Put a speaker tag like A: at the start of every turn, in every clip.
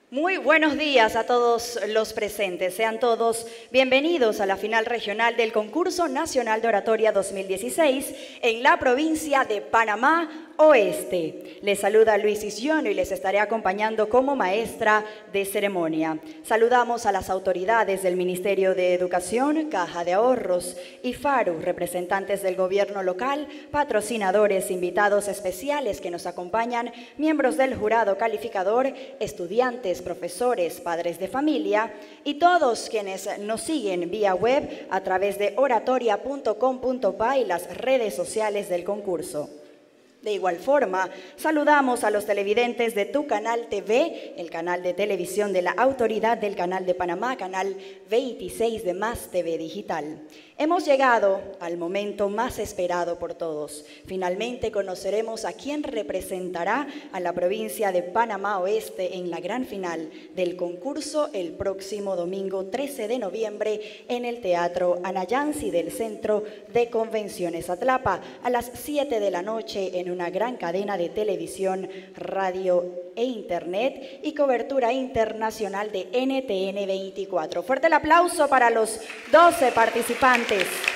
A: Muy buenos días a todos los presentes. Sean todos bienvenidos a la final regional del Concurso Nacional de Oratoria 2016 en la provincia de Panamá Oeste. Les saluda Luis Isyono y les estaré acompañando como maestra de ceremonia. Saludamos a las autoridades del Ministerio de Educación, Caja de Ahorros y FARU, representantes del gobierno local, patrocinadores, invitados especiales que nos acompañan, miembros del jurado calificador, estudiantes, profesores, padres de familia y todos quienes nos siguen vía web a través de oratoria.com.pa y las redes sociales del concurso. De igual forma, saludamos a los televidentes de Tu Canal TV, el canal de televisión de la Autoridad del Canal de Panamá, canal 26 de Más TV Digital. Hemos llegado al momento más esperado por todos. Finalmente conoceremos a quién representará a la provincia de Panamá Oeste en la gran final del concurso el próximo domingo 13 de noviembre en el Teatro Anayansi del Centro de Convenciones Atlapa a las 7 de la noche en una gran cadena de televisión, radio e internet y cobertura internacional de NTN 24. Fuerte el aplauso para los 12 participantes.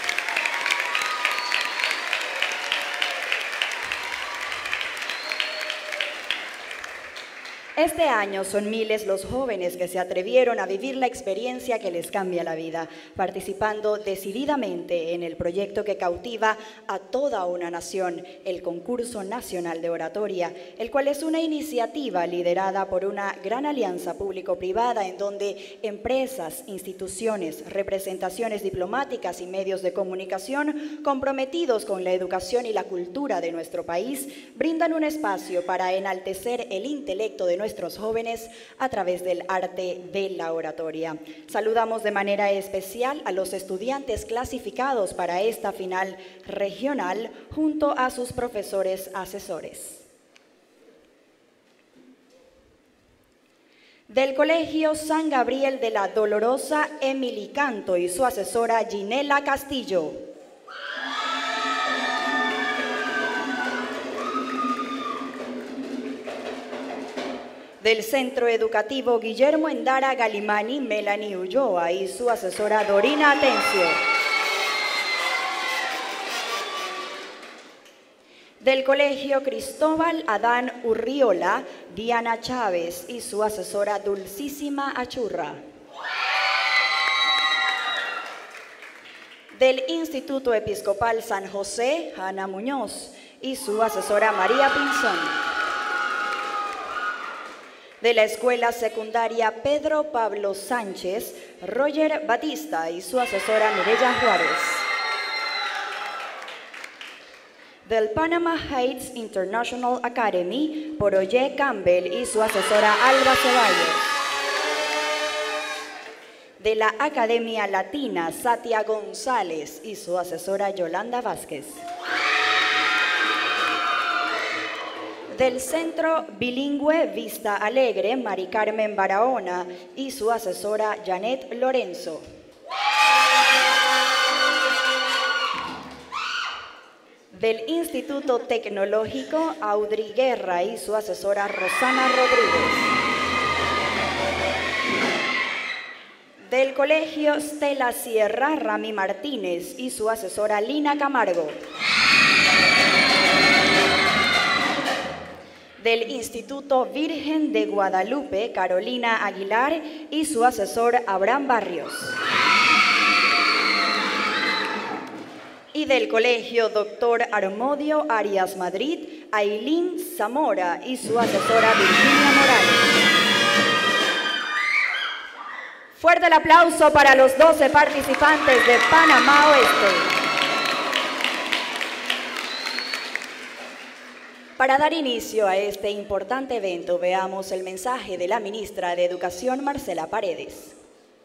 A: Este año son miles los jóvenes que se atrevieron a vivir la experiencia que les cambia la vida, participando decididamente en el proyecto que cautiva a toda una nación, el Concurso Nacional de Oratoria, el cual es una iniciativa liderada por una gran alianza público-privada en donde empresas, instituciones, representaciones diplomáticas y medios de comunicación comprometidos con la educación y la cultura de nuestro país brindan un espacio para enaltecer el intelecto de nuestros jóvenes a través del arte de la oratoria. Saludamos de manera especial a los estudiantes clasificados para esta final regional junto a sus profesores asesores. Del Colegio San Gabriel de la Dolorosa, Emily Canto y su asesora Ginela Castillo. Del Centro Educativo Guillermo Endara Galimani, Melanie Ulloa y su asesora Dorina Atencio. Del Colegio Cristóbal Adán Urriola, Diana Chávez y su asesora Dulcísima Achurra. Del Instituto Episcopal San José, Hanna Muñoz y su asesora María Pinzón. De la Escuela Secundaria Pedro Pablo Sánchez, Roger Batista y su asesora Mireya Juárez. Del Panama Heights International Academy, Poroye Campbell y su asesora Alba Ceballos. De la Academia Latina, Satia González y su asesora Yolanda Vázquez. Del Centro Bilingüe Vista Alegre, Mari Carmen Barahona y su asesora Janet Lorenzo. Del Instituto Tecnológico Audrey Guerra y su asesora Rosana Rodríguez. Del Colegio Stella Sierra, Rami Martínez y su asesora Lina Camargo. Del Instituto Virgen de Guadalupe, Carolina Aguilar y su asesor Abraham Barrios. Y del Colegio Dr. Armodio Arias Madrid, Ailín Zamora y su asesora Virginia Morales. Fuerte el aplauso para los 12 participantes de Panamá Oeste. Para dar inicio a este importante evento, veamos el mensaje de la ministra de Educación, Marcela Paredes.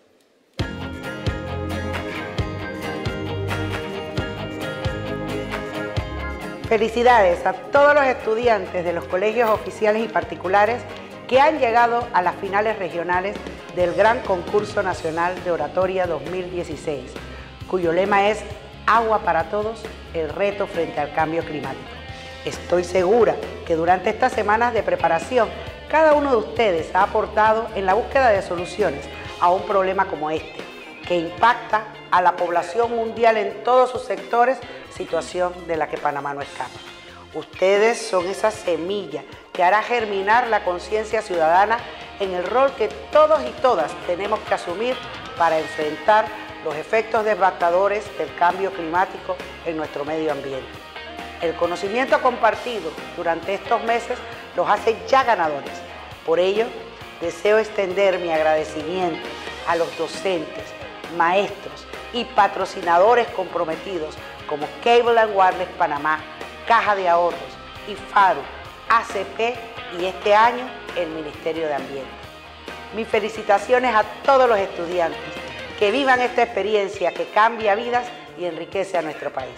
B: Felicidades a todos los estudiantes de los colegios oficiales y particulares que han llegado a las finales regionales del Gran Concurso Nacional de Oratoria 2016, cuyo lema es Agua para todos, el reto frente al cambio climático. Estoy segura que durante estas semanas de preparación Cada uno de ustedes ha aportado en la búsqueda de soluciones a un problema como este, que impacta a la población mundial en todos sus sectores, situación de la que Panamá no escapa. Ustedes son esa semilla que hará germinar la conciencia ciudadana en el rol que todos y todas tenemos que asumir para enfrentar los efectos devastadores del cambio climático en nuestro medio ambiente. El conocimiento compartido durante estos meses los hace ya ganadores. Por ello, deseo extender mi agradecimiento a los docentes, maestros y patrocinadores comprometidos como Cable & Wireless Panamá, Caja de Ahorros, IFARU, ACP y este año el Ministerio de Ambiente. Mis felicitaciones a todos los estudiantes que vivan esta experiencia que cambia vidas y enriquece a nuestro país.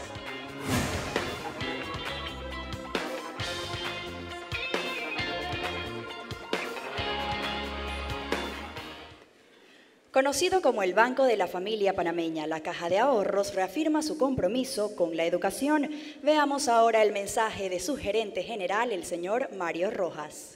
A: Conocido como el Banco de la Familia Panameña, la Caja de Ahorros reafirma su compromiso con la educación. Veamos ahora el mensaje de su gerente general, el señor Mario Rojas.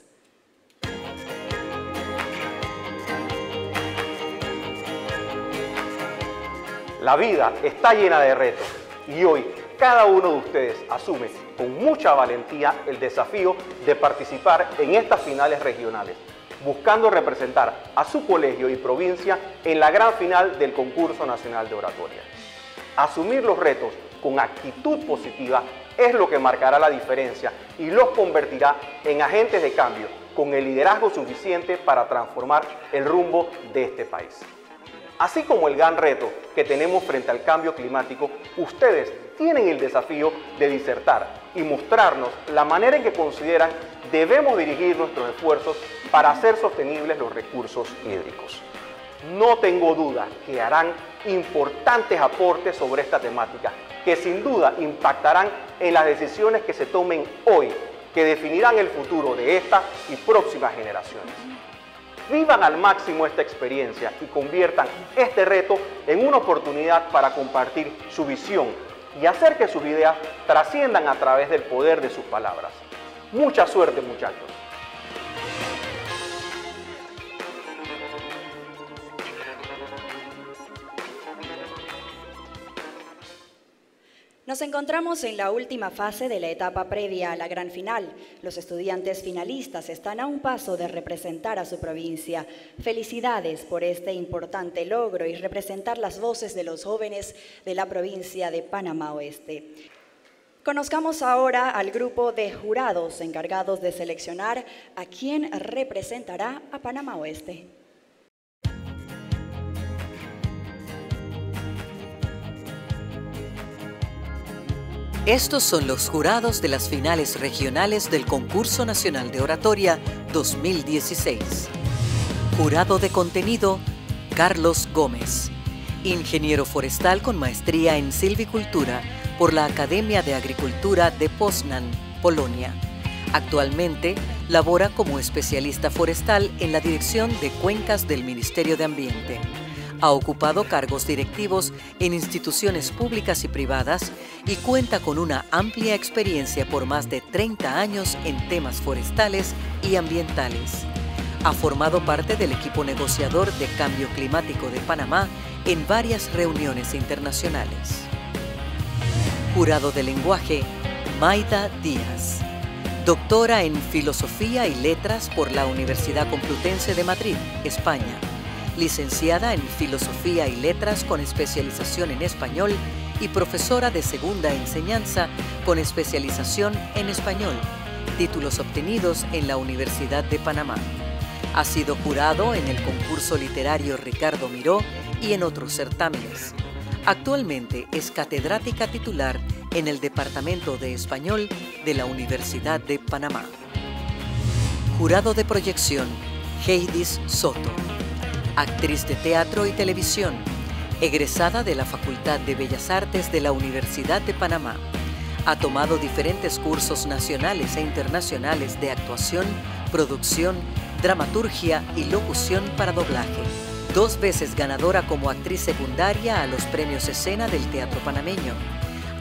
C: La vida está llena de retos y hoy cada uno de ustedes asume con mucha valentía el desafío de participar en estas finales regionales, buscando representar a su colegio y provincia en la gran final del Concurso Nacional de Oratoria. Asumir los retos con actitud positiva es lo que marcará la diferencia y los convertirá en agentes de cambio con el liderazgo suficiente para transformar el rumbo de este país. Así como el gran reto que tenemos frente al cambio climático, ustedes tienen el desafío de disertar y mostrarnos la manera en que consideran debemos dirigir nuestros esfuerzos para hacer sostenibles los recursos hídricos. No tengo duda que harán importantes aportes sobre esta temática, que sin duda impactarán en las decisiones que se tomen hoy, que definirán el futuro de esta y próximas generaciones. Vivan al máximo esta experiencia y conviertan este reto en una oportunidad para compartir su visión y hacer que sus ideas trasciendan a través del poder de sus palabras. Mucha suerte, muchachos.
A: Nos encontramos en la última fase de la etapa previa a la gran final. Los estudiantes finalistas están a un paso de representar a su provincia. Felicidades por este importante logro y representar las voces de los jóvenes de la provincia de Panamá Oeste. Conozcamos ahora al grupo de jurados encargados de seleccionar a quién representará a Panamá Oeste.
D: Estos son los jurados de las finales regionales del Concurso Nacional de Oratoria 2016. Jurado de contenido, Carlos Gómez. Ingeniero forestal con maestría en silvicultura por la Academia de Agricultura de Poznań, Polonia. Actualmente labora como especialista forestal en la Dirección de Cuencas del Ministerio de Ambiente. Ha ocupado cargos directivos en instituciones públicas y privadas y cuenta con una amplia experiencia por más de 30 años en temas forestales y ambientales. Ha formado parte del equipo negociador de cambio climático de Panamá en varias reuniones internacionales. Jurado de lenguaje, Maida Díaz. Doctora en Filosofía y Letras por la Universidad Complutense de Madrid, España. Licenciada en Filosofía y Letras con especialización en Español y profesora de segunda enseñanza con especialización en Español, títulos obtenidos en la Universidad de Panamá. Ha sido jurado en el concurso literario Ricardo Miró y en otros certámenes. Actualmente es catedrática titular en el Departamento de Español de la Universidad de Panamá. Jurado de proyección, Heidis Soto. Actriz de teatro y televisión, egresada de la Facultad de Bellas Artes de la Universidad de Panamá. Ha tomado diferentes cursos nacionales e internacionales de actuación, producción, dramaturgia y locución para doblaje. 2 veces ganadora como actriz secundaria a los Premios Escena del Teatro Panameño.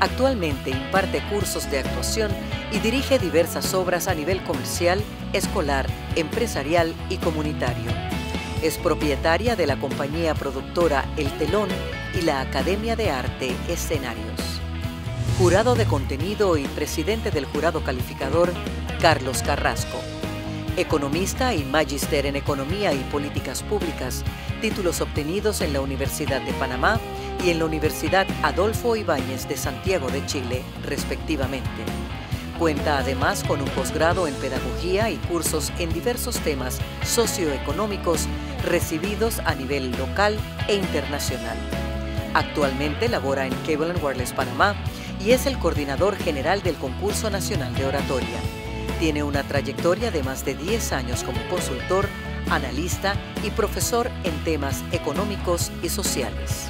D: Actualmente imparte cursos de actuación y dirige diversas obras a nivel comercial, escolar, empresarial y comunitario. Es propietaria de la compañía productora El Telón y la Academia de Arte Escenarios. Jurado de contenido y presidente del jurado calificador, Carlos Carrasco. Economista y magíster en Economía y Políticas Públicas, títulos obtenidos en la Universidad de Panamá y en la Universidad Adolfo Ibáñez de Santiago de Chile, respectivamente. Cuenta además con un posgrado en Pedagogía y cursos en diversos temas socioeconómicos recibidos a nivel local e internacional. Actualmente labora en Cable & Wireless Panamá y es el coordinador general del Concurso Nacional de Oratoria. Tiene una trayectoria de más de 10 años como consultor, analista y profesor en temas económicos y sociales.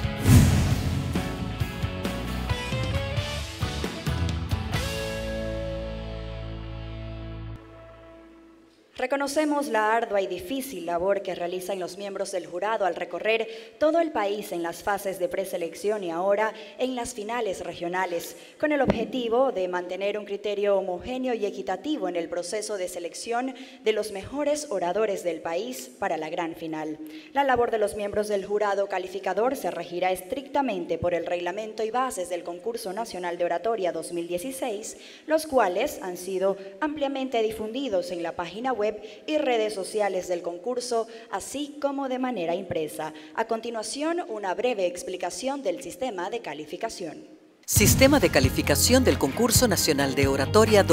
A: Reconocemos la ardua y difícil labor que realizan los miembros del jurado al recorrer todo el país en las fases de preselección y ahora en las finales regionales, con el objetivo de mantener un criterio homogéneo y equitativo en el proceso de selección de los mejores oradores del país para la gran final. La labor de los miembros del jurado calificador se regirá estrictamente por el reglamento y bases del Concurso Nacional de Oratoria 2016, los cuales han sido ampliamente difundidos en la página web y redes sociales del concurso, así como de manera impresa. A continuación, una breve explicación del sistema de calificación.
D: Sistema de calificación del Concurso Nacional de Oratoria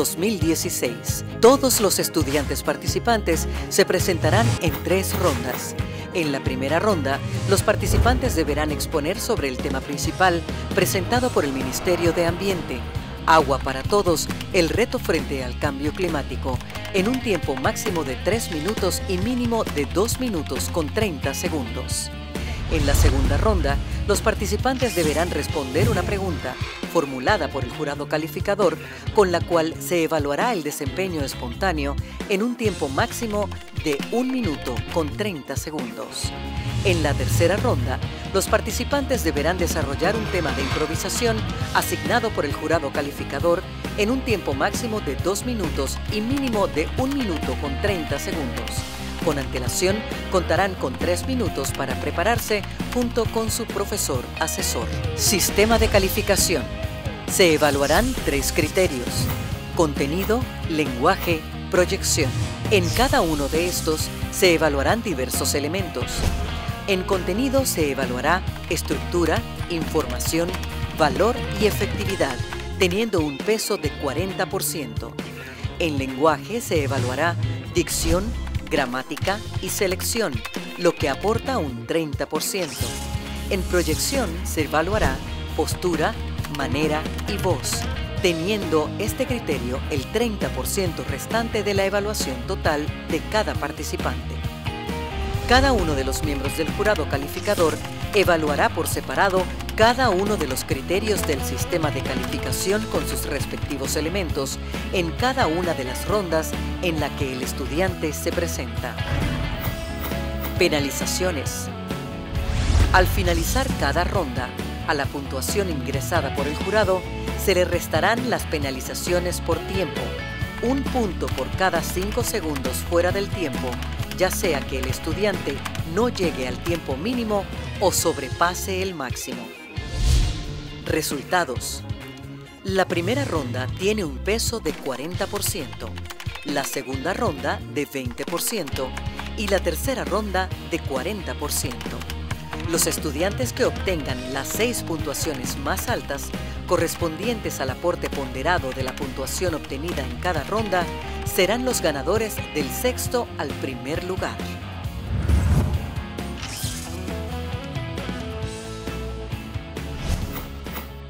D: 2016. Todos los estudiantes participantes se presentarán en 3 rondas. En la primera ronda, los participantes deberán exponer sobre el tema principal presentado por el Ministerio de Ambiente, Agua para Todos, el reto frente al cambio climático, en un tiempo máximo de 3 minutos y mínimo de 2 minutos con 30 segundos. En la segunda ronda, los participantes deberán responder una pregunta formulada por el jurado calificador, con la cual se evaluará el desempeño espontáneo en un tiempo máximo de 1 minuto con 30 segundos. En la tercera ronda, los participantes deberán desarrollar un tema de improvisación asignado por el jurado calificador en un tiempo máximo de 2 minutos y mínimo de 1 minuto con 30 segundos. Con antelación, contarán con 3 minutos para prepararse junto con su profesor asesor. Sistema de calificación. Se evaluarán 3 criterios: contenido, lenguaje, proyección. En cada uno de estos se evaluarán diversos elementos. En contenido se evaluará estructura, información, valor y efectividad, teniendo un peso de 40%. En lenguaje se evaluará dicción, gramática y selección, lo que aporta un 30%. En proyección se evaluará postura, manera y voz, teniendo este criterio el 30% restante de la evaluación total de cada participante. Cada uno de los miembros del jurado calificador evaluará por separado cada uno de los criterios del sistema de calificación con sus respectivos elementos en cada una de las rondas en la que el estudiante se presenta. Penalizaciones. Al finalizar cada ronda, a la puntuación ingresada por el jurado, se le restarán las penalizaciones por tiempo, 1 punto por cada 5 segundos fuera del tiempo, ya sea que el estudiante no llegue al tiempo mínimo o sobrepase el máximo. Resultados. La primera ronda tiene un peso de 40%, la segunda ronda de 20% y la tercera ronda de 40%. Los estudiantes que obtengan las 6 puntuaciones más altas, correspondientes al aporte ponderado de la puntuación obtenida en cada ronda, serán los ganadores del 6º al 1er lugar.